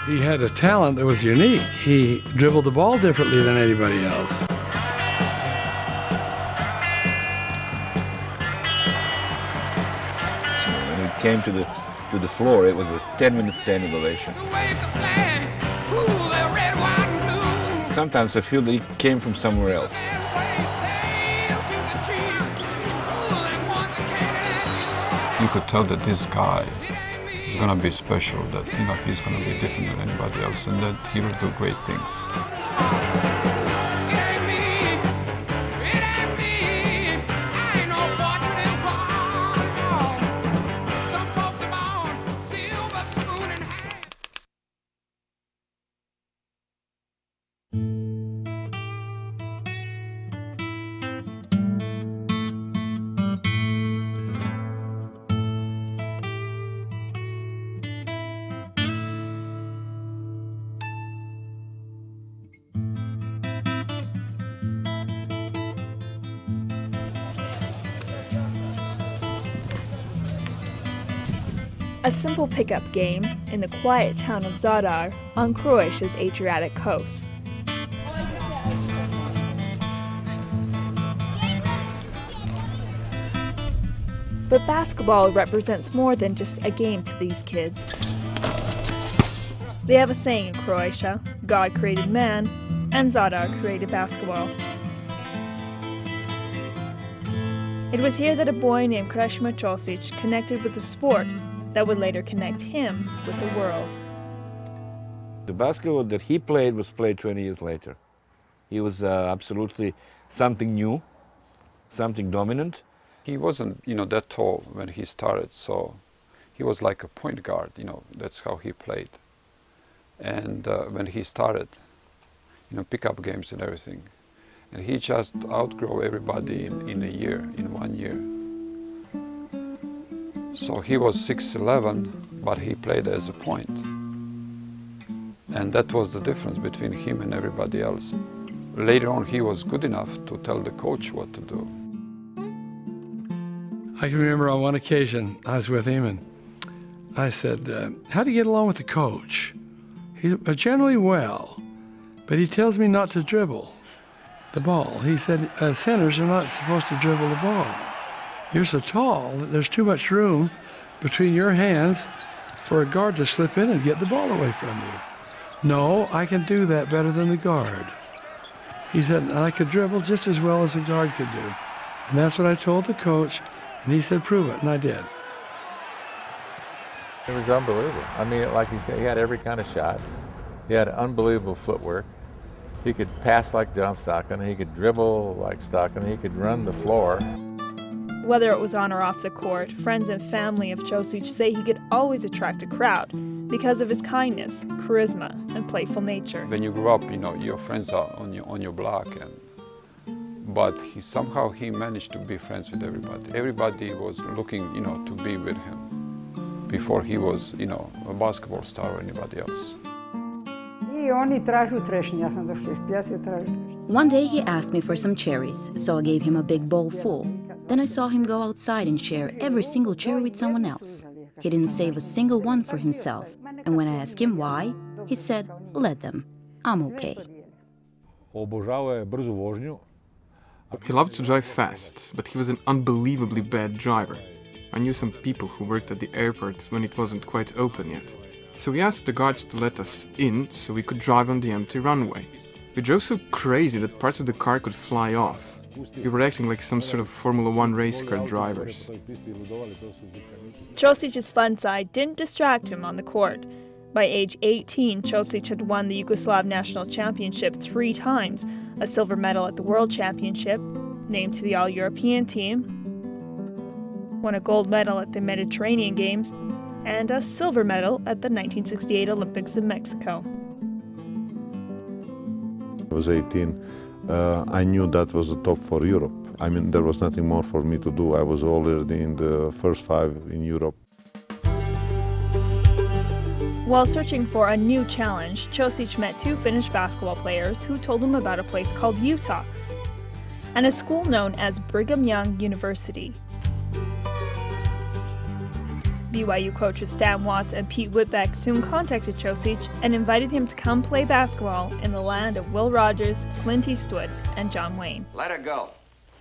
He had a talent that was unique. He dribbled the ball differently than anybody else. When we came to the floor, it was a 10-minute standing ovation. Sometimes I feel that he came from somewhere else. You could tell that this guy is going to be special, that he's going to be different than anybody else, and that he will do great things. A simple pickup game in the quiet town of Zadar on Croatia's Adriatic coast. But basketball represents more than just a game to these kids. They have a saying in Croatia: God created man, and Zadar created basketball. It was here that a boy named Krešimir Ćosić connected with the sport that would later connect him with the world. The basketball that he played was played 20 years later. He was absolutely something new, something dominant. He wasn't, that tall when he started, so he was like a point guard, that's how he played. And when he started, pickup games and everything, and he just outgrew everybody in 1 year. So he was 6'11", but he played as a point. And that was the difference between him and everybody else. Later on, he was good enough to tell the coach what to do. I can remember on one occasion, I was with him and I said, how do you get along with the coach? He's generally well, but he tells me not to dribble the ball. He said, centers are not supposed to dribble the ball. You're so tall that there's too much room between your hands for a guard to slip in and get the ball away from you. No, I can do that better than the guard. He said, I could dribble just as well as a guard could do. And that's what I told the coach, and he said, prove it, and I did. It was unbelievable. I mean, like you say, he had every kind of shot. He had unbelievable footwork. He could pass like John Stockton, he could dribble like Stockton, he could run the floor. Whether it was on or off the court, friends and family of Ćosić say he could always attract a crowd because of his kindness, charisma, and playful nature. When you grow up, your friends are on your block, but somehow he managed to be friends with everybody. Everybody was looking, to be with him before he was, a basketball star or anybody else. One day he asked me for some cherries, so I gave him a big bowl full. Then I saw him go outside and share every single cherry with someone else. He didn't save a single one for himself. And when I asked him why, he said, let them. I'm okay. He loved to drive fast, but he was an unbelievably bad driver. I knew some people who worked at the airport when it wasn't quite open yet. So we asked the guards to let us in so we could drive on the empty runway. We drove so crazy that parts of the car could fly off. We were acting like some sort of Formula 1 race car drivers. Ćosić's fun side didn't distract him on the court. By age 18, Ćosić had won the Yugoslav national championship 3 times, a silver medal at the World Championship, named to the All-European team, won a gold medal at the Mediterranean Games, and a silver medal at the 1968 Olympics in Mexico. I was 18. I knew that was the top for Europe. I mean, there was nothing more for me to do. I was already in the first 5 in Europe. While searching for a new challenge, Ćosić met 2 Finnish basketball players who told him about a place called Utah and a school known as Brigham Young University. BYU coaches Stan Watts and Pete Whitbeck soon contacted Cosic and invited him to come play basketball in the land of Will Rogers, Clint Eastwood, and John Wayne. Let her go.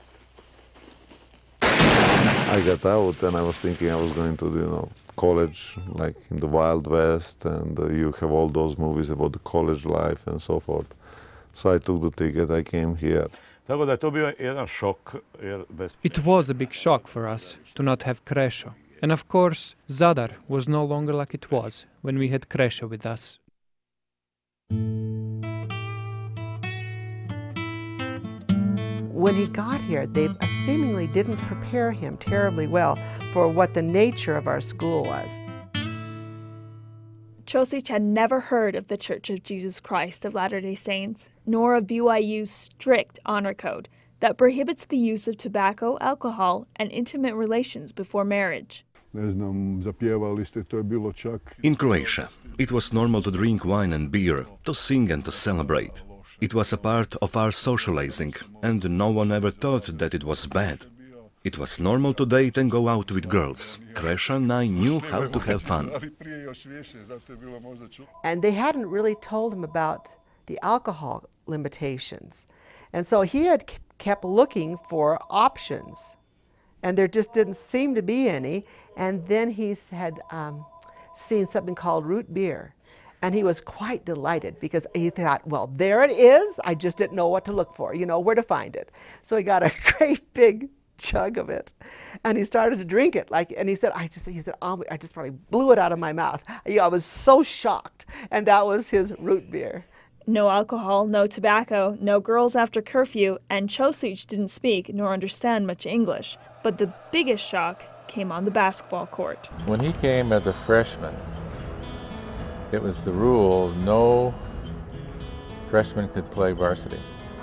I got out and I was thinking I was going to, college, like in the Wild West, and you have all those movies about the college life and so forth. So I took the ticket, I came here. It was a big shock for us to not have Krešo. And of course, Zadar was no longer like it was when we had Krešo with us. When he got here, they seemingly didn't prepare him terribly well for what the nature of our school was. Cosic had never heard of the Church of Jesus Christ of Latter-day Saints, nor of BYU's strict honor code that prohibits the use of tobacco, alcohol, and intimate relations before marriage. In Croatia, it was normal to drink wine and beer, to sing and to celebrate. It was a part of our socializing, and no one ever thought that it was bad. It was normal to date and go out with girls. Krešo and I knew how to have fun. And they hadn't really told him about the alcohol limitations. And so he had kept looking for options, and there just didn't seem to be any. And then he had seen something called root beer. And he was quite delighted because he thought, well, there it is. I just didn't know what to look for, where to find it. So he got a great big chug of it, and he started to drink it. And he said, I just probably blew it out of my mouth. I was so shocked. And that was his root beer. No alcohol, no tobacco, no girls after curfew, and Cosic didn't speak nor understand much English. But the biggest shock came on the basketball court. When he came as a freshman, it was the rule no freshman could play varsity.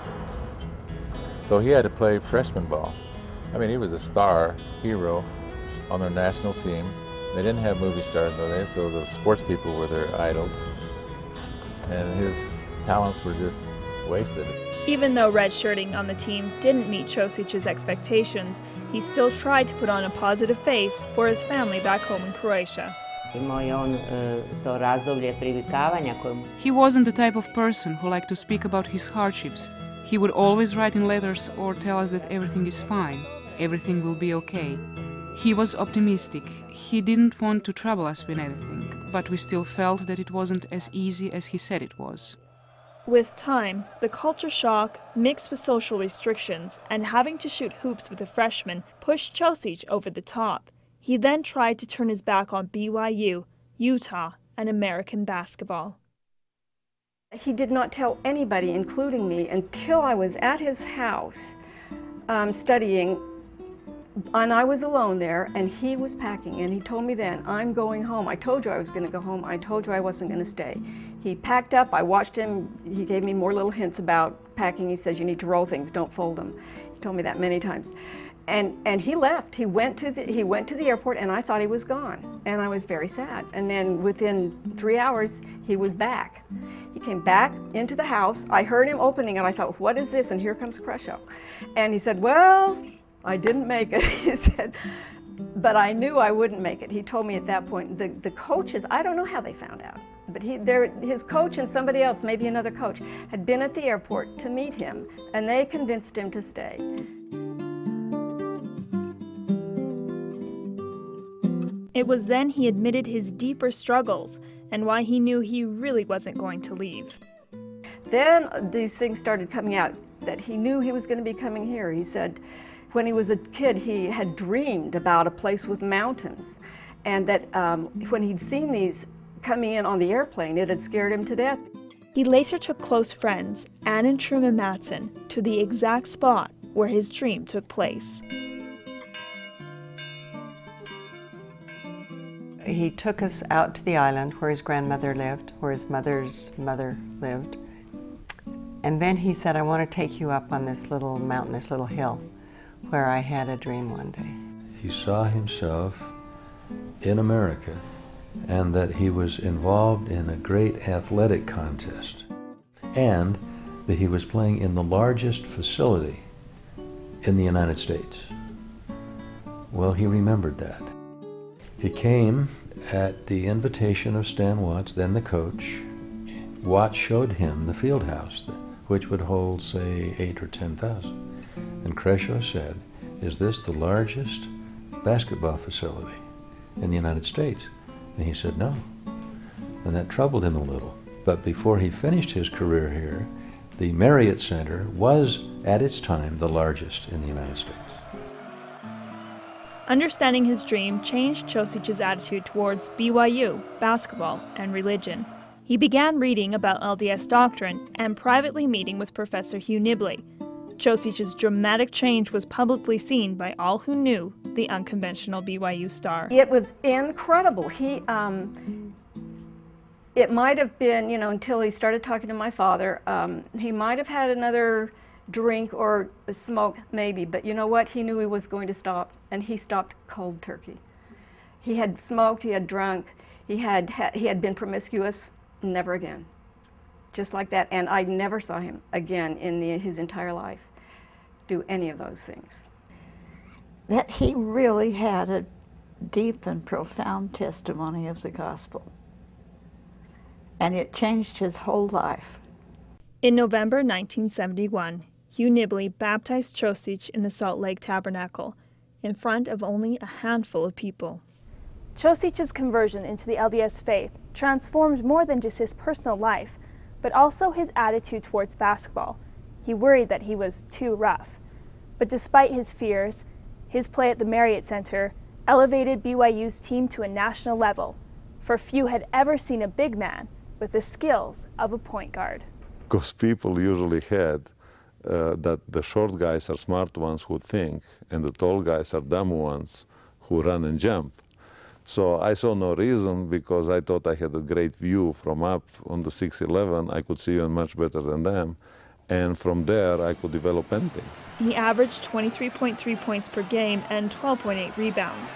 So he had to play freshman ball. I mean, he was a star hero on their national team. They didn't have movie stars in those days, so the sports people were their idols. And his talents were just wasted. Even though redshirting on the team didn't meet Cosic's expectations, he still tried to put on a positive face for his family back home in Croatia. He wasn't the type of person who liked to speak about his hardships. He would always write in letters or tell us that everything is fine, everything will be okay. He was optimistic. He didn't want to trouble us with anything, but we still felt that it wasn't as easy as he said it was. With time, the culture shock, mixed with social restrictions, and having to shoot hoops with a freshman pushed Cosic over the top. He then tried to turn his back on BYU, Utah, and American basketball. He did not tell anybody, including me, until I was at his house studying, and I was alone there, and he was packing, and he told me then, I'm going home. I told you I was going to go home. I told you I wasn't going to stay. He packed up. I watched him. He gave me more little hints about packing. He says, you need to roll things, don't fold them. He told me that many times. And he left. He went to the airport, and I thought he was gone, and I was very sad. And then within 3 hours, he was back. He came back into the house. I heard him opening, and I thought, what is this? And here comes Krešo. And he said, well, I didn't make it. He said, but I knew I wouldn't make it. He told me at that point, the coaches, I don't know how they found out, but his coach and somebody else, maybe another coach, had been at the airport to meet him, and they convinced him to stay. It was then he admitted his deeper struggles and why he knew he really wasn't going to leave. Then these things started coming out, that he knew he was going to be coming here. He said when he was a kid, he had dreamed about a place with mountains, and that when he'd seen these coming in on the airplane, it had scared him to death. He later took close friends, Ann and Truman Madsen, to the exact spot where his dream took place. He took us out to the island where his grandmother lived, where his mother's mother lived. And then he said, I want to take you up on this little mountain, this little hill, where I had a dream one day. He saw himself in America and that he was involved in a great athletic contest and that he was playing in the largest facility in the United States. Well, he remembered that. He came at the invitation of Stan Watts, then the coach. Watts showed him the field house, which would hold, say, 8,000 or 10,000. And Krešo said, "Is this the largest basketball facility in the United States?" And he said, "No." And that troubled him a little. But before he finished his career here, the Marriott Center was, at its time, the largest in the United States. Understanding his dream changed Ćosić's attitude towards BYU, basketball, and religion. He began reading about LDS doctrine and privately meeting with Professor Hugh Nibley. Ćosić's dramatic change was publicly seen by all who knew the unconventional BYU star. It was incredible. It might have been, until he started talking to my father, he might have had another drink or a smoke, maybe, but you know what? He knew he was going to stop, and he stopped cold turkey. He had smoked, he had drunk, he had been promiscuous, never again. Just like that, and I never saw him again in his entire life do any of those things. That he really had a deep and profound testimony of the gospel, and it changed his whole life. In November 1971, Hugh Nibley baptized Ćosić in the Salt Lake Tabernacle, in front of only a handful of people. Ćosić's conversion into the LDS faith transformed more than just his personal life, but also his attitude towards basketball. He worried that he was too rough. But despite his fears, his play at the Marriott Center elevated BYU's team to a national level, for few had ever seen a big man with the skills of a point guard. Because people usually had that the short guys are smart ones who think, and the tall guys are dumb ones who run and jump. So I saw no reason, because I thought I had a great view from up on the 6'11". I could see even much better than them. And from there, I could develop anything. He averaged 23.3 points per game and 12.8 rebounds.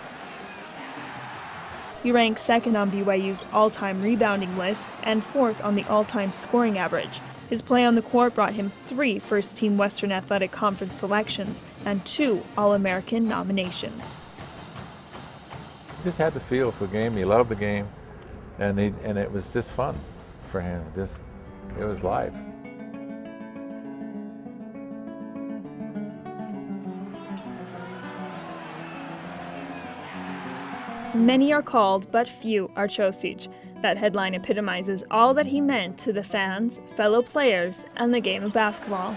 He ranked second on BYU's all-time rebounding list and fourth on the all-time scoring average. His play on the court brought him 3 first-team Western Athletic Conference selections and 2 All-American nominations. He just had the feel for the game. He loved the game, and it was just fun for him. It was life. Many are called, but few are Ćosić. That headline epitomizes all that he meant to the fans, fellow players, and the game of basketball.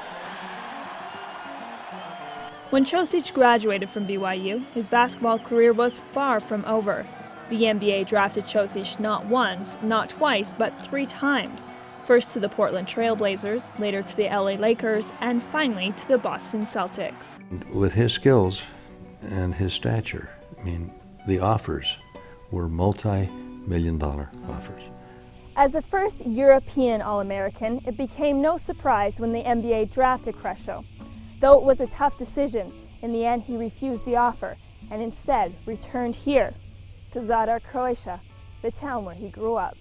When Ćosić graduated from BYU, his basketball career was far from over. The NBA drafted Ćosić not once, not twice, but 3 times. First to the Portland Trail Blazers, later to the LA Lakers, and finally to the Boston Celtics. With his skills and his stature, the offers were multi-million-dollar offers. As the first European All-American, it became no surprise when the NBA drafted Krešo. Though it was a tough decision, in the end he refused the offer and instead returned here to Zadar, Croatia, the town where he grew up.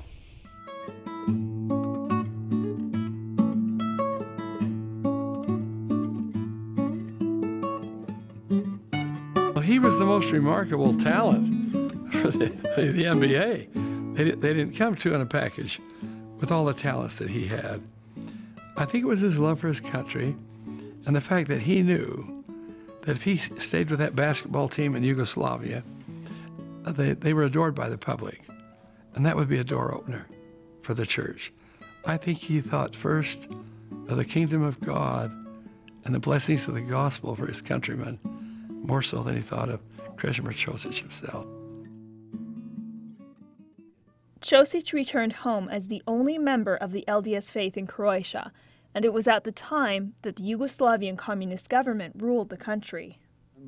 He was the most remarkable talent for the NBA. They didn't come to in a package with all the talents that he had. I think it was his love for his country and the fact that he knew that if he stayed with that basketball team in Yugoslavia, they were adored by the public, and that would be a door opener for the church. I think he thought first of the kingdom of God and the blessings of the gospel for his countrymen, more so than he thought of Krešimir Ćosić himself. Ćosić returned home as the only member of the LDS faith in Croatia, and it was at the time that the Yugoslavian communist government ruled the country.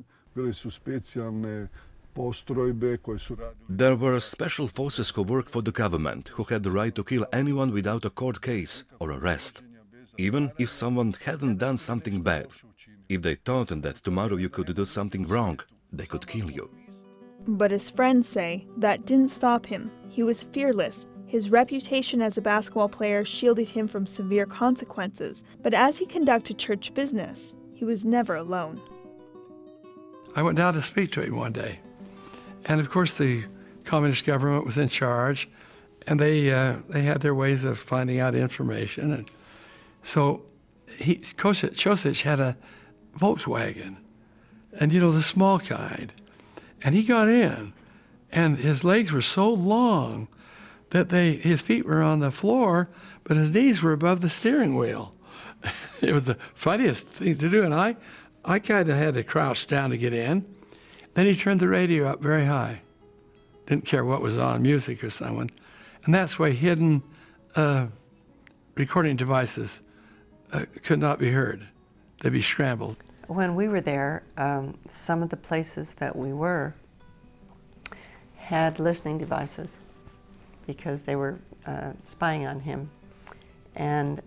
There were special forces who worked for the government, who had the right to kill anyone without a court case or arrest, even if someone hadn't done something bad. If they thought that tomorrow you could do something wrong, they could kill you. But his friends say that didn't stop him. He was fearless. His reputation as a basketball player shielded him from severe consequences. But as he conducted church business, he was never alone. I went down to speak to him one day, And of course the communist government was in charge, and they had their ways of finding out information. And so Ćosić had a Volkswagen, and you know, the small kind. And he got in, and his legs were so long that his feet were on the floor, but his knees were above the steering wheel. It was the funniest thing to do, and I kind of had to crouch down to get in. Then he turned the radio up very high. Didn't care what was on, music or someone. And that's why hidden recording devices could not be heard. They'd be scrambled. When we were there, some of the places that we were had listening devices because they were spying on him. And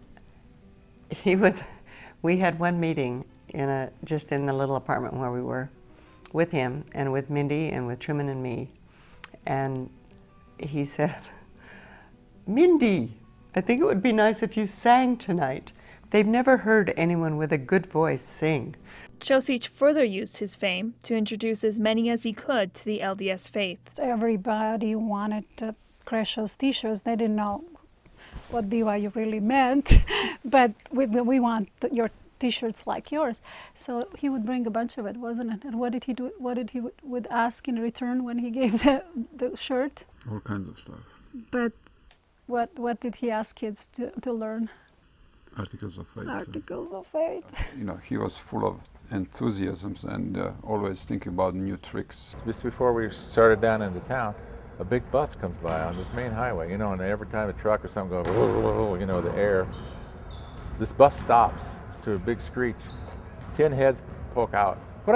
we had one meeting just in the little apartment where we were with him and with Mindy and with Truman and me. And he said, "Mindy, I think it would be nice if you sang tonight. They've never heard anyone with a good voice sing." Ćosić further used his fame to introduce as many as he could to the LDS faith. Everybody wanted Krešo's t-shirts. They didn't know what BYU really meant, but we want your t-shirts like yours. So he would bring a bunch of it, wasn't it? And what did he do? What did he would ask in return when he gave the shirt? All kinds of stuff. But what did he ask kids to learn? Articles of faith. Articles of faith. You know, he was full of enthusiasms and always thinking about new tricks. Just before we started down into town, a big bus comes by on this main highway, you know, and every time a truck or something goes, you know, the air, this bus stops to a big screech. 10 heads poke out.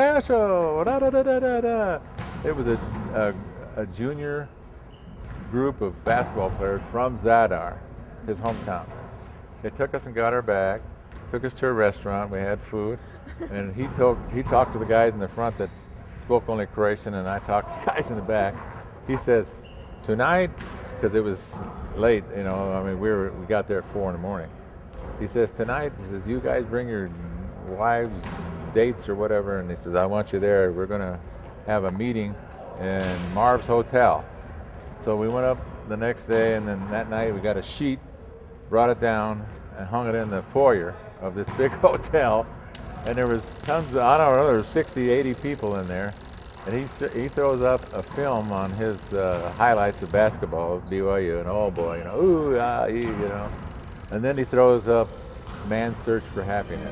It was a junior group of basketball players from Zadar, his hometown. They took us and got our bag, took us to a restaurant, we had food, and he talked to the guys in the front that spoke only Croatian, and I talked to the guys in the back. He says, tonight, because it was late, you know, I mean, we got there at 4 in the morning. He says, tonight, he says, you guys bring your wives, dates or whatever, and he says, I want you there. We're gonna have a meeting in Marv's Hotel. So we went up the next day, and then that night we got a sheet, brought it down, and hung it in the foyer of this big hotel. And there was tons of, I don't know, there was 60, 80 people in there. And he throws up a film on his highlights of basketball of BYU, and oh boy, you know, ooh, ah, you know. And then he throws up Man's Search for Happiness.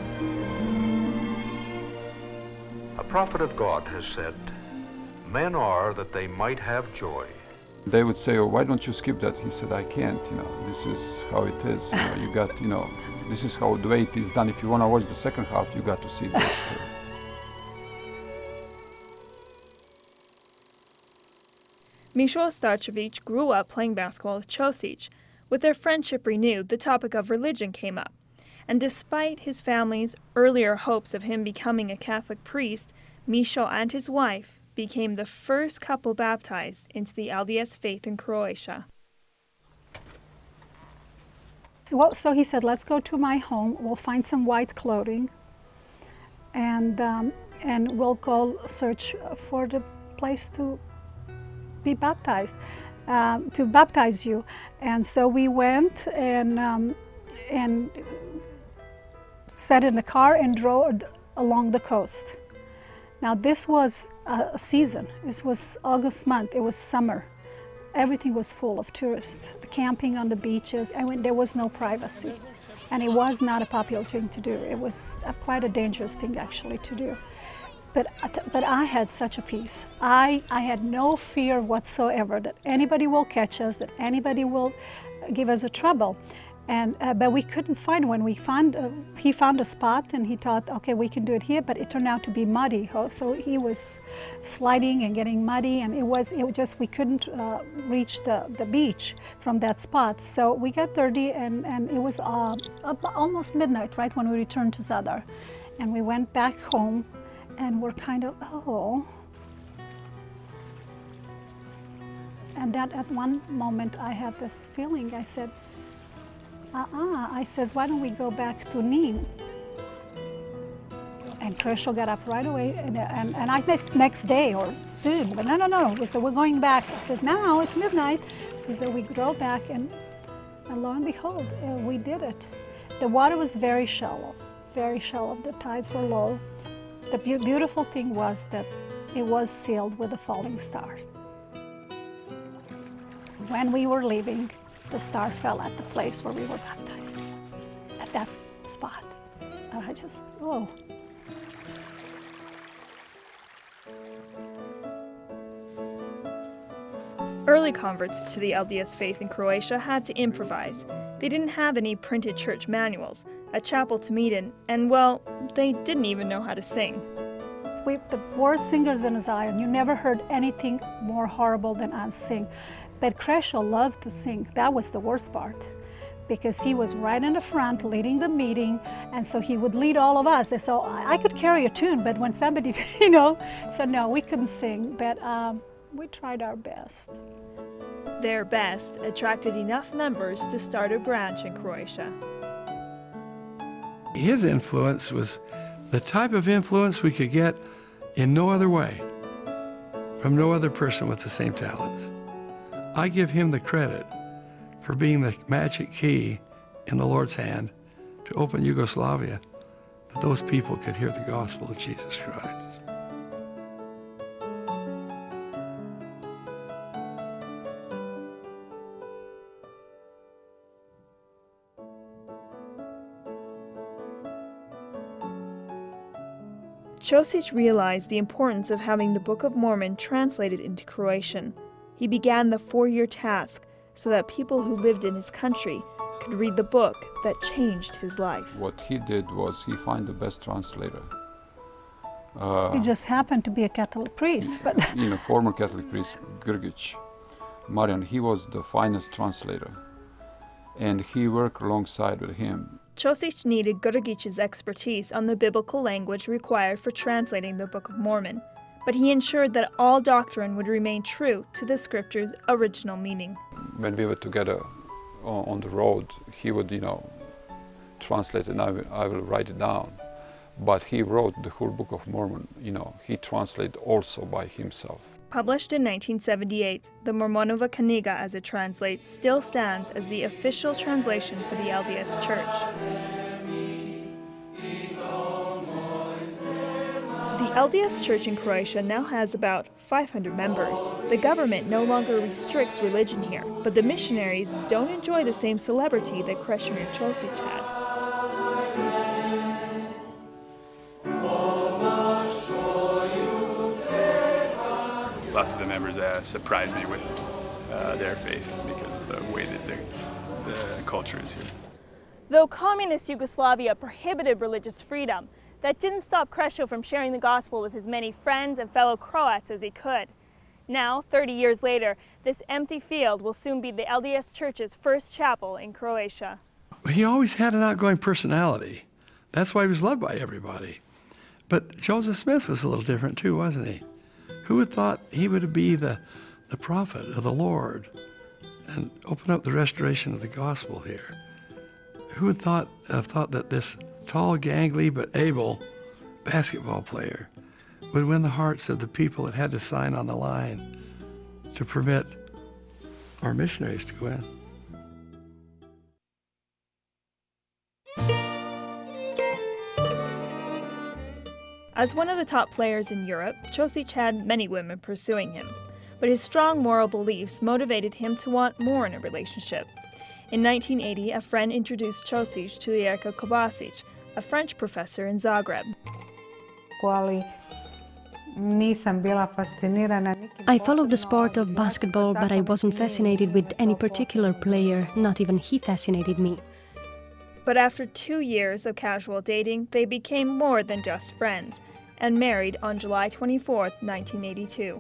A prophet of God has said, men are that they might have joy. They would say, oh, why don't you skip that? He said, I can't, you know, this is how it is. You know, you got, you know, this is how the way it is done. If you want to watch the second half, you got to see this too. Mišo Starčević grew up playing basketball with Ćosić. With their friendship renewed, the topic of religion came up. And despite his family's earlier hopes of him becoming a Catholic priest, Mišo and his wife became the first couple baptized into the LDS faith in Croatia. So he said, let's go to my home, we'll find some white clothing, and we'll go search for the place to be baptized, to baptize you. And so we went and sat in the car and drove along the coast. Now this was a season. This was August month. It was summer. Everything was full of tourists, camping on the beaches, and there was no privacy. And it was not a popular thing to do. It was quite a dangerous thing actually to do. But I had such a peace. I had no fear whatsoever that anybody will catch us, that anybody will give us a trouble. And but we couldn't find one. He found a spot, and he thought, okay, we can do it here. But it turned out to be muddy, so he was sliding and getting muddy, and we couldn't reach the beach from that spot. So we got dirty, and it was almost midnight, right, when we returned to Zadar, and we went back home, and we're kind of And that at one moment I had this feeling. I said, I says, why don't we go back to Nin? And Krešo got up right away, and I think next day or soon, but no. We said, we're going back. I said, no, it's midnight. So he said, we drove back, and lo and behold, we did it. The water was very shallow, the tides were low. The beautiful thing was that it was sealed with a falling star. When we were leaving, the star fell at the place where we were baptized, at that spot. And I just, oh. Early converts to the LDS faith in Croatia had to improvise. They didn't have any printed church manuals, a chapel to meet in, and well, they didn't even know how to sing. We the worst singers in Zion. You never heard anything more horrible than us sing. But Krešo loved to sing. That was the worst part, because he was right in the front leading the meeting, and so he would lead all of us. And so I could carry a tune, but when somebody, so no, we couldn't sing, but we tried our best. Their best attracted enough members to start a branch in Croatia. His influence was the type of influence we could get in no other way, from no other person with the same talents. I give him the credit for being the magic key in the Lord's hand to open Yugoslavia, that those people could hear the gospel of Jesus Christ. Ćosić realized the importance of having the Book of Mormon translated into Croatian. He began the 4-year task so that people who lived in his country could read the book that changed his life. What he did was he found the best translator. He just happened to be a Catholic priest, but former Catholic priest Giricek, Marian, he was the finest translator, and he worked alongside with him. Ćosić needed Giricek's expertise on the biblical language required for translating the Book of Mormon, but he ensured that all doctrine would remain true to the scripture's original meaning. When we were together on the road, he would, translate it, and I will write it down. But he wrote the whole Book of Mormon, he translated also by himself. Published in 1978, the Mormonova Knjiga, as it translates, still stands as the official translation for the LDS Church. The LDS Church in Croatia now has about 500 members. The government no longer restricts religion here, but the missionaries don't enjoy the same celebrity that Krešimir Ćosić had. Lots of the members surprise me with their faith because of the way that the culture is here. Though communist Yugoslavia prohibited religious freedom, that didn't stop Krešo from sharing the gospel with as many friends and fellow Croats as he could. Now, 30 years later, this empty field will soon be the LDS Church's first chapel in Croatia. He always had an outgoing personality. That's why he was loved by everybody. But Joseph Smith was a little different too, wasn't he? Who would thought he would be the prophet of the Lord and open up the restoration of the gospel here? Who would have thought that this tall, gangly, but able basketball player would win the hearts of the people that had to sign on the line to permit our missionaries to go in? As one of the top players in Europe, Ćosić had many women pursuing him, but his strong moral beliefs motivated him to want more in a relationship. In 1980, a friend introduced Ćosić to Kresimir Cosic, a French professor in Zagreb. I followed the sport of basketball, but I wasn't fascinated with any particular player, not even he fascinated me. But after 2 years of casual dating, they became more than just friends and married on July 24, 1982.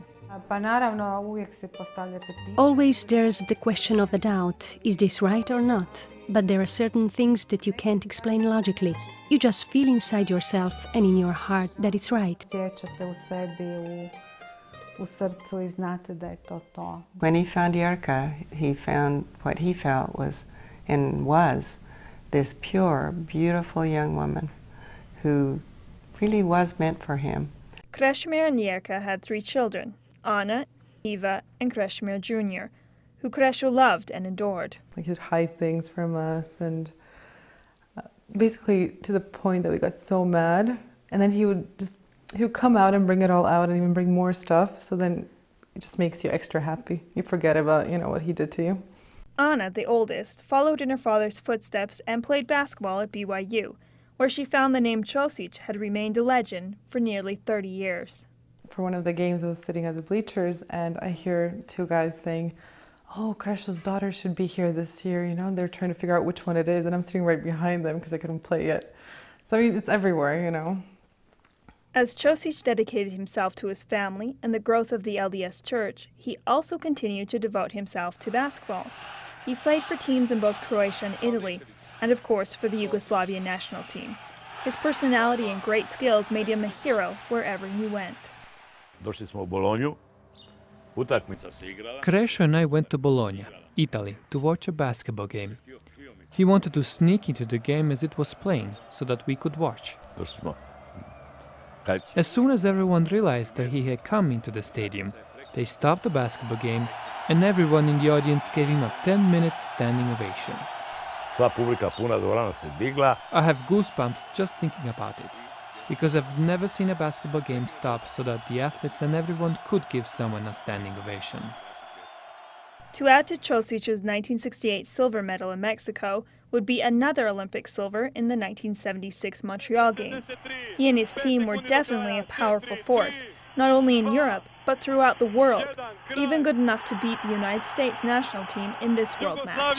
Always there's the question of the doubt, is this right or not? But there are certain things that you can't explain logically. You just feel inside yourself and in your heart that it's right. When he found Jurka, he found what he felt was this pure, beautiful young woman who really was meant for him. Krešimir and Jerka had 3 children, Anna, Eva, and Krešimir Jr., who Krešo loved and adored. Like he'd hide things from us, and basically to the point that we got so mad, and then he would come out and bring it all out and even bring more stuff, so then it just makes you extra happy. You forget about, what he did to you. Anna, the oldest, followed in her father's footsteps and played basketball at BYU, where she found the name Ćosić had remained a legend for nearly 30 years. For one of the games, I was sitting at the bleachers, and I hear 2 guys saying, "Oh, Krešo's daughter should be here this year," they're trying to figure out which one it is, and I'm sitting right behind them because I couldn't play yet. So, it's everywhere, As Ćosić dedicated himself to his family and the growth of the LDS Church, he also continued to devote himself to basketball. He played for teams in both Croatia and Italy, and of course for the Yugoslavia national team. His personality and great skills made him a hero wherever he went. Došli smo u Bolonju, utakmica se igrala. Krešo and I went to Bologna, Italy, to watch a basketball game. He wanted to sneak into the game as it was playing, so that we could watch. Došli smo. As soon as everyone realized that he had come into the stadium, they stopped the basketball game, and everyone in the audience gave him a 10-minute standing ovation. Sva publika puna dvorana se digla. I have goosebumps just thinking about it, because I've never seen a basketball game stop so that the athletes and everyone could give someone a standing ovation. To add to Ćosić's 1968 silver medal in Mexico would be another Olympic silver in the 1976 Montreal Games. He and his team were definitely a powerful force, not only in Europe, but throughout the world, even good enough to beat the United States national team in this world match.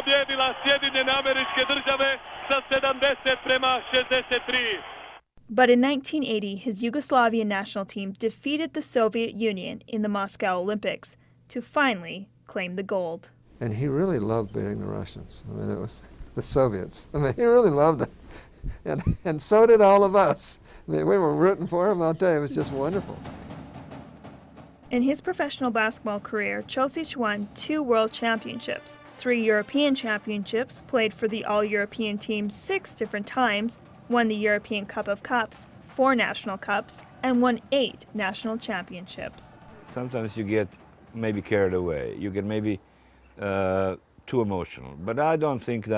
But in 1980, his Yugoslavian national team defeated the Soviet Union in the Moscow Olympics to finally claim the gold. And he really loved beating the Russians. I mean, it was the Soviets. I mean, he really loved it. And so did all of us. I mean, we were rooting for him, I'll tell you, it was just wonderful. In his professional basketball career, Ćosić won 2 world championships, 3 European championships, played for the All-European team 6 different times, won the European Cup of Cups, 4 national cups, and won 8 national championships. Sometimes you get maybe carried away. You get maybe too emotional. But I don't think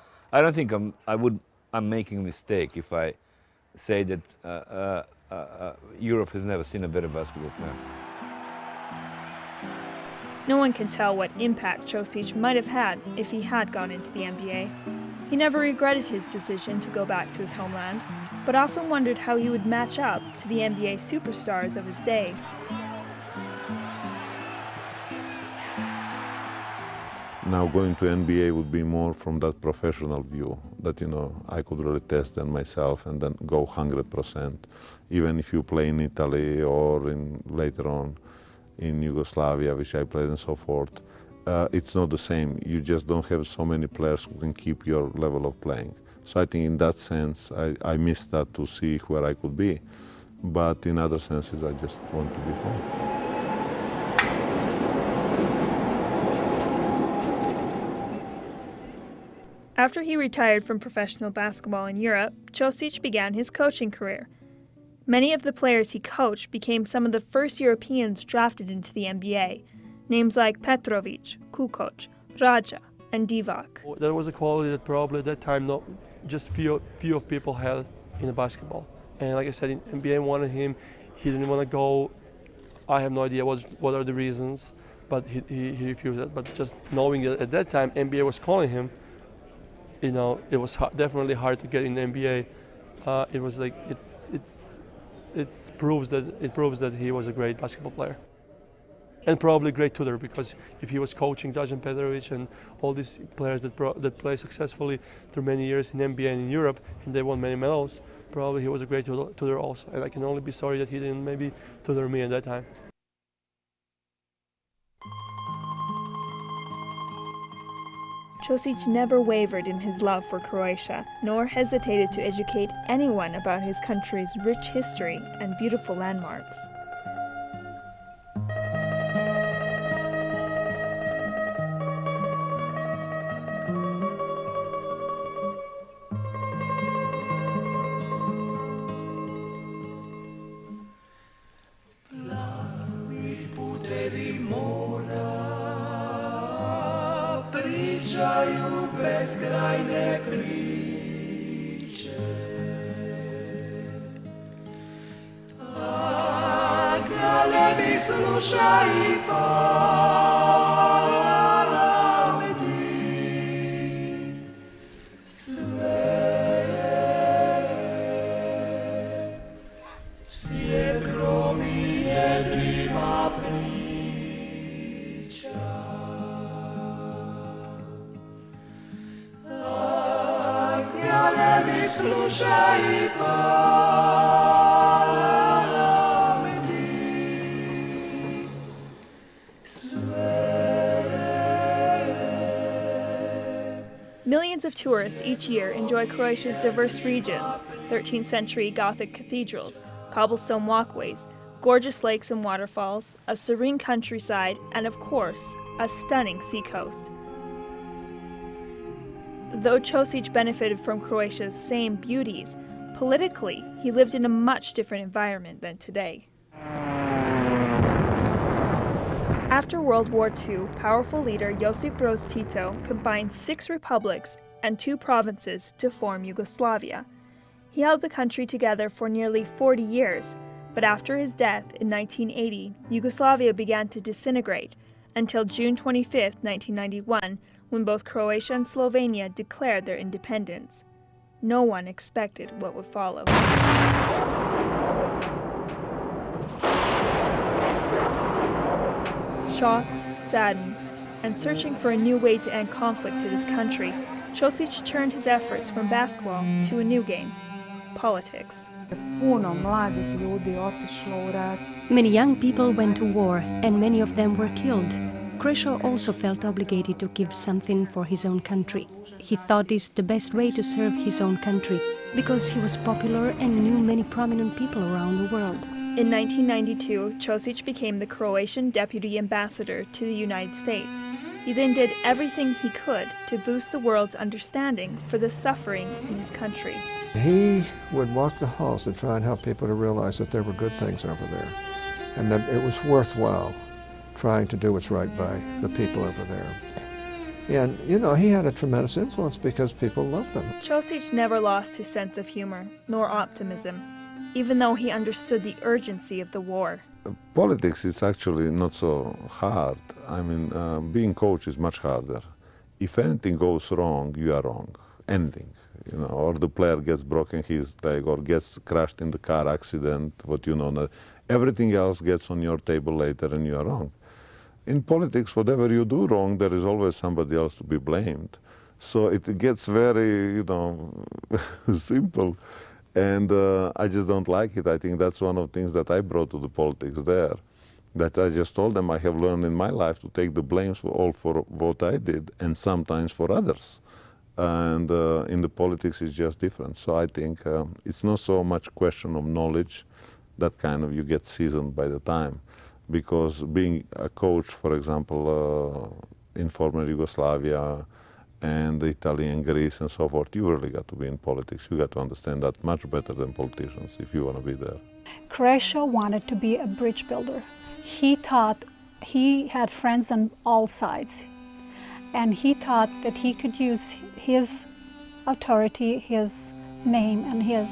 I'm making a mistake if I say that Europe has never seen a better basketball player. No one can tell what impact Ćosić might have had if he had gone into the NBA. He never regretted his decision to go back to his homeland, but often wondered how he would match up to the NBA superstars of his day. Now going to NBA would be more from that professional view, that, I could really test them myself and then go 100%. Even if you play in Italy or later on in Yugoslavia, which I played and so forth, it's not the same. You just don't have so many players who can keep your level of playing. So I think in that sense, I missed that to see where I could be. But in other senses, I just want to be home. After he retired from professional basketball in Europe, Ćosić began his coaching career. Many of the players he coached became some of the first Europeans drafted into the NBA. Names like Petrovic, Kukoc, Raja, and Divac. That was a quality that probably at that time not just few of people had in basketball. And like I said, in NBA wanted him. He didn't want to go. I have no idea what are the reasons, but he refused it. But just knowing that at that time NBA was calling him, it was definitely hard to get in the NBA. It was like it proves that he was a great basketball player. And probably a great tutor, because if he was coaching Dražen Petrovic and all these players that play successfully through many years in NBA and in Europe, and they won many medals, probably he was a great tutor also. And I can only be sorry that he didn't maybe tutor me at that time. Ćosić never wavered in his love for Croatia, nor hesitated to educate anyone about his country's rich history and beautiful landmarks. Pričaju beskrajne priče. A kada bi slušaj i pameti sve, svijet gromi jedrima priča. Slušaj i pameti sve. Millions of tourists each year enjoy Croatia's diverse regions, 13th century Gothic cathedrals, cobblestone walkways, gorgeous lakes and waterfalls, a serene countryside, and of course, a stunning seacoast. Though Ćosić benefited from Croatia's same beauties, politically, he lived in a much different environment than today. After World War II, powerful leader Josip Broz Tito combined 6 republics and 2 provinces to form Yugoslavia. He held the country together for nearly 40 years, but after his death in 1980, Yugoslavia began to disintegrate until June 25, 1991, when both Croatia and Slovenia declared their independence. No one expected what would follow. Shocked, saddened, and searching for a new way to end conflict in his country, Ćosić turned his efforts from basketball to a new game, politics. Many young people went to war, and many of them were killed. Krešo also felt obligated to give something for his own country. He thought this the best way to serve his own country, because he was popular and knew many prominent people around the world. In 1992, Ćosić became the Croatian deputy ambassador to the United States. He then did everything he could to boost the world's understanding for the suffering in his country. He would walk the halls to try and help people to realize that there were good things over there, and that it was worthwhile trying to do what's right by the people over there. And, you know, he had a tremendous influence because people loved him. Ćosić never lost his sense of humor, nor optimism, even though he understood the urgency of the war. Politics is actually not so hard. I mean, being coach is much harder. If anything goes wrong, you are wrong. Anything, you know, or the player gets broken his leg, or gets crashed in the car accident, what you know. Everything else gets on your table later and you are wrong. In politics, whatever you do wrong, there is always somebody else to be blamed. So it gets very, you know, simple. And I just don't like it. I think that's one of the things that I brought to the politics there. That I just told them I have learned in my life to take the blames for what I did and sometimes for others. And in the politics it's just different. So I think it's not so much question of knowledge, that kind of you get seasoned by the time. Because being a coach, for example, in former Yugoslavia and Italy and Greece and so forth, you really got to be in politics. You got to understand that much better than politicians if you want to be there. Krešo wanted to be a bridge builder. He thought he had friends on all sides, and he thought that he could use his authority, his name, and his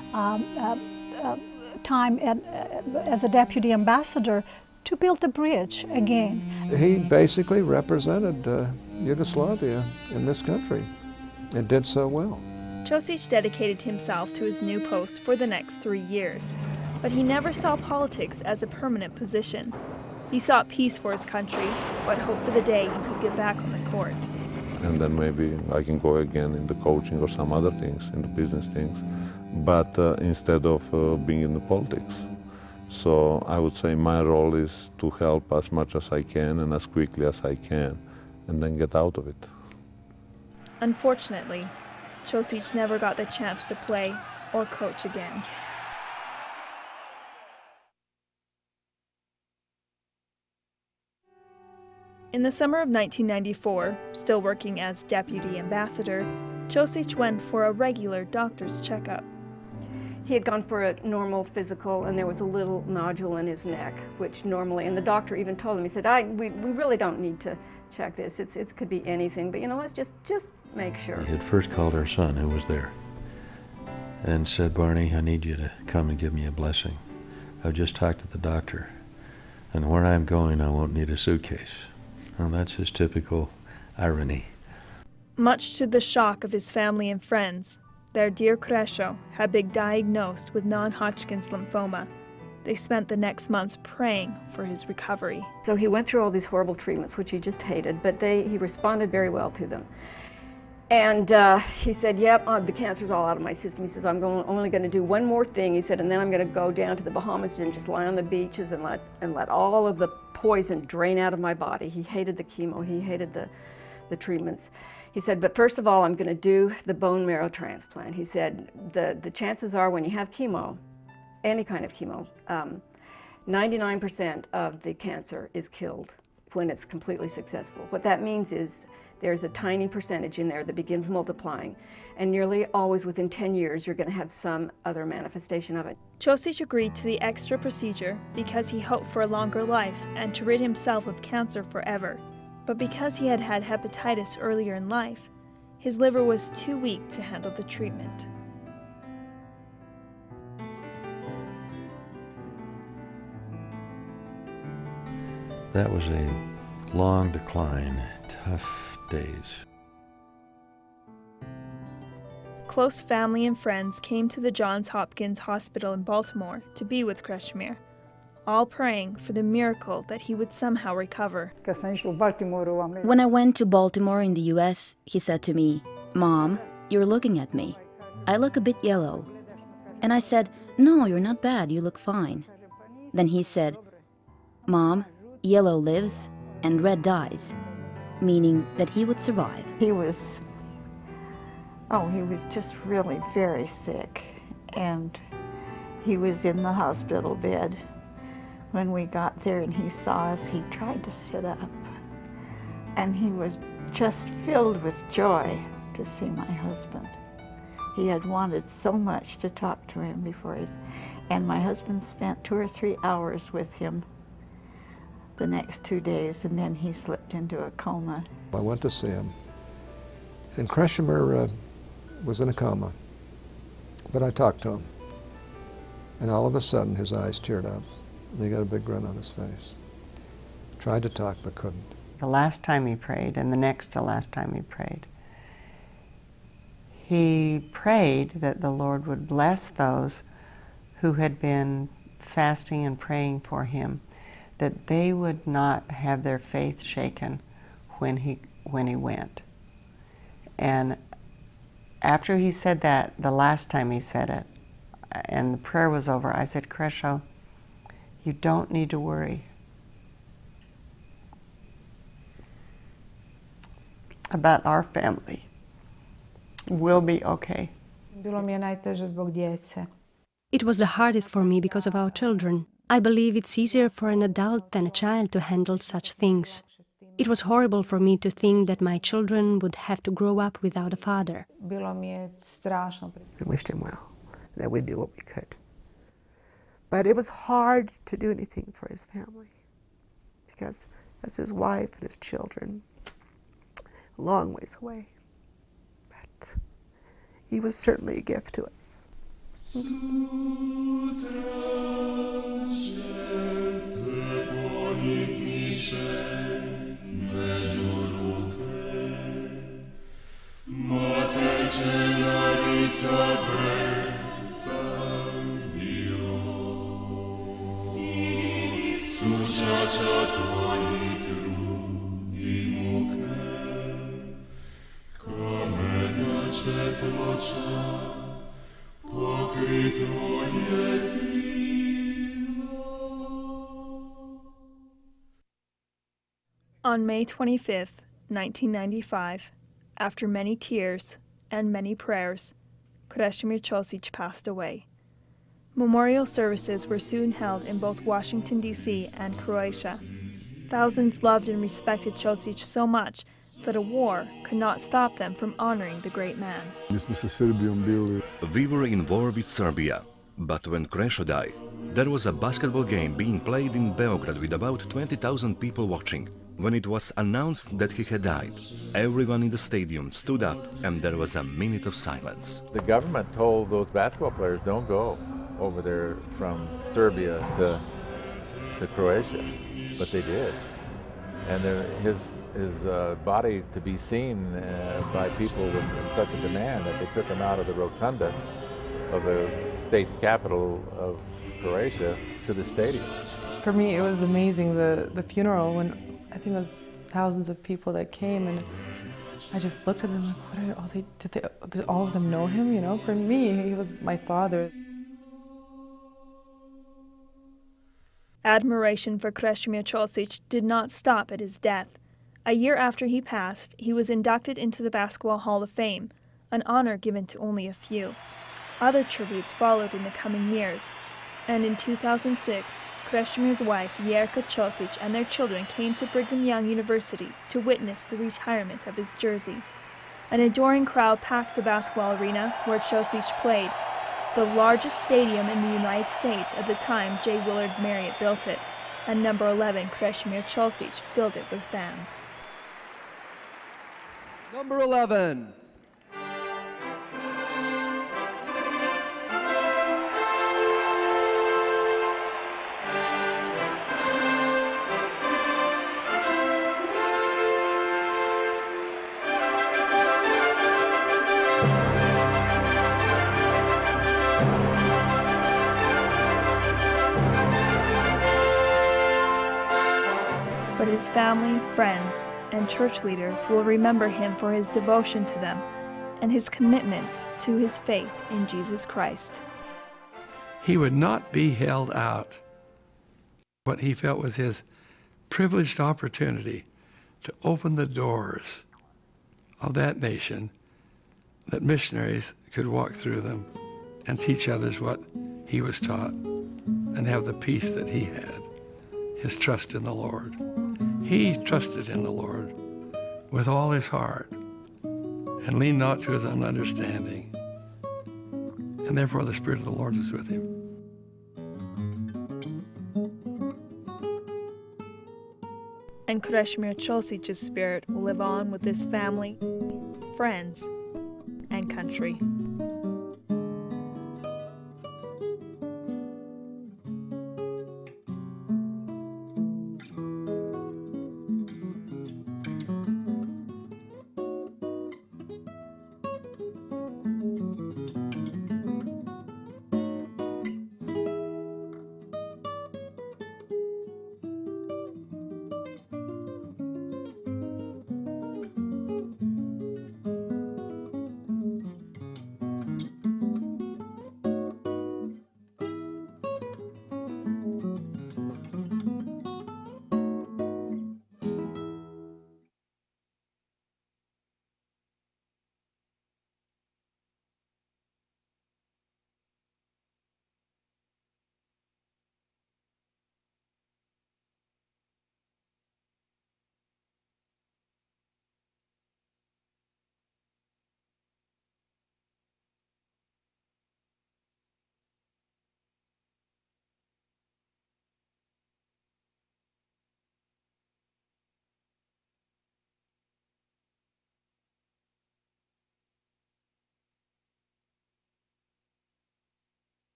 time as a deputy ambassador to build the bridge again. He basically represented Yugoslavia in this country and did so well. Ćosić dedicated himself to his new post for the next 3 years, but he never saw politics as a permanent position. He sought peace for his country, but hoped for the day he could get back on the court. And then maybe I can go again in the coaching or some other things, in the business things, but instead of being in the politics. So I would say my role is to help as much as I can and as quickly as I can, and then get out of it. Unfortunately, Ćosić never got the chance to play or coach again. In the summer of 1994, still working as deputy ambassador, Ćosić went for a regular doctor's checkup. He had gone for a normal physical, and there was a little nodule in his neck, which normally, and the doctor even told him, he said, we really don't need to check this. It could be anything, but you know, let's just make sure. He had first called our son, who was there, and said, Barney, I need you to come and give me a blessing. I've just talked to the doctor, and where I'm going, I won't need a suitcase. Well, that's his typical irony. Much to the shock of his family and friends, their dear Kresho had been diagnosed with non-Hodgkin's lymphoma. They spent the next months praying for his recovery. So he went through all these horrible treatments, which he just hated, but he responded very well to them. And he said, yep, the cancer's all out of my system. He says, I'm only going to do one more thing, he said, and then I'm going to go down to the Bahamas and just lie on the beaches and let all of the poison drain out of my body. He hated the chemo, he hated the treatments. He said, but first of all, I'm going to do the bone marrow transplant. He said, the chances are when you have chemo, any kind of chemo, 99% of the cancer is killed when it's completely successful. What that means is there's a tiny percentage in there that begins multiplying, and nearly always within 10 years you're going to have some other manifestation of it. Ćosić agreed to the extra procedure because he hoped for a longer life and to rid himself of cancer forever. But because he had had hepatitis earlier in life, his liver was too weak to handle the treatment. That was a long decline, tough days. Close family and friends came to the Johns Hopkins Hospital in Baltimore to be with Krešimir, all praying for the miracle that he would somehow recover. When I went to Baltimore in the US, he said to me, Mom, you're looking at me. I look a bit yellow. And I said, no, you're not bad, you look fine. Then he said, Mom, yellow lives and red dies, meaning that he would survive. He was just really very sick, and he was in the hospital bed. When we got there and he saw us, he tried to sit up, and he was just filled with joy to see my husband. He had wanted so much to talk to him before and my husband spent 2 or 3 hours with him the next 2 days, and then he slipped into a coma. I went to see him, and Krešimir was in a coma, but I talked to him, and all of a sudden his eyes teared up, and he got a big grin on his face. Tried to talk, but couldn't. The last time he prayed, and the next to last time he prayed that the Lord would bless those who had been fasting and praying for him, that they would not have their faith shaken when he went. And after he said that, the last time he said it, and the prayer was over, I said, Kresho, you don't need to worry about our family. We'll be okay. It was the hardest for me because of our children. I believe it's easier for an adult than a child to handle such things. It was horrible for me to think that my children would have to grow up without a father. I wished him well, that we did what we could. But it was hard to do anything for his family, because that's his wife and his children, a long ways away. But he was certainly a gift to us. On May 25th, 1995, after many tears and many prayers, Krešimir Ćosić passed away. Memorial services were soon held in both Washington, D.C. and Croatia. Thousands loved and respected Ćosić so much that a war could not stop them from honoring the great man. We were in war with Serbia. But when Krešo died, there was a basketball game being played in Beograd with about 20,000 people watching. When it was announced that he had died, everyone in the stadium stood up and there was a minute of silence. The government told those basketball players, don't go over there from Serbia to Croatia, but they did. And his body to be seen by people was in such a demand that they took him out of the rotunda of the state capital of Croatia to the stadium. For me, it was amazing, the funeral, when I think it was thousands of people that came, and I just looked at them like, what are all did all of them know him? You know, for me, he was my father. Admiration for Krešimir Ćosić did not stop at his death. A year after he passed, he was inducted into the Basketball Hall of Fame, an honor given to only a few. Other tributes followed in the coming years, and in 2006, Krešimir's wife, Jurdana Ćosić, and their children came to Brigham Young University to witness the retirement of his jersey. An adoring crowd packed the basketball arena where Ćosić played, the largest stadium in the United States at the time J. Willard Marriott built it, and number 11 Kresimir Ćosić filled it with fans. Number 11. But his family, friends, and church leaders will remember him for his devotion to them and his commitment to his faith in Jesus Christ. He would not be held out. What he felt was his privileged opportunity to open the doors of that nation, that missionaries could walk through them and teach others what he was taught and have the peace that he had, his trust in the Lord. He trusted in the Lord with all his heart and leaned not to his own understanding. And therefore the Spirit of the Lord was with him. And Krešimir Ćosić's spirit will live on with his family, friends, and country.